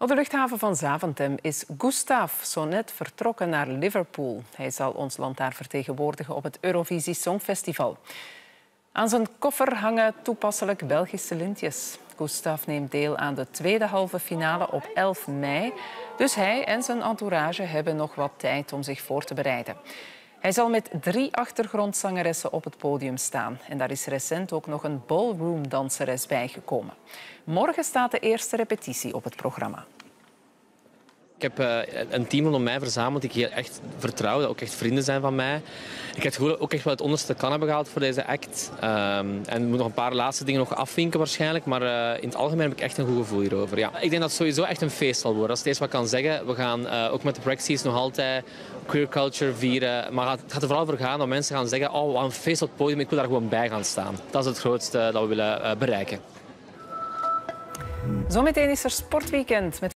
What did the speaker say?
Op de luchthaven van Zaventem is Gustav zo net vertrokken naar Liverpool. Hij zal ons land daar vertegenwoordigen op het Eurovisie Songfestival. Aan zijn koffer hangen toepasselijk Belgische lintjes. Gustav neemt deel aan de tweede halve finale op 11 mei. Dus hij en zijn entourage hebben nog wat tijd om zich voor te bereiden. Hij zal met 3 achtergrondzangeressen op het podium staan. En daar is recent ook nog een ballroom-danseres bijgekomen. Morgen staat de eerste repetitie op het programma. Ik heb een team rondom mij verzameld die ik heel echt vertrouw, dat ook echt vrienden zijn van mij. Ik heb het gevoel ook echt wel het onderste kan hebben gehaald voor deze act. En ik moet nog een paar laatste dingen nog afvinken waarschijnlijk, maar in het algemeen heb ik echt een goed gevoel hierover. Ja. Ik denk dat het sowieso echt een feest zal worden. Dat is het eerste wat ik kan zeggen. We gaan ook met de Brexies nog altijd queer culture vieren. Maar het gaat er vooral voor gaan dat mensen gaan zeggen, oh, wat een feest op het podium, ik wil daar gewoon bij gaan staan. Dat is het grootste dat we willen bereiken. Zometeen is er Sportweekend met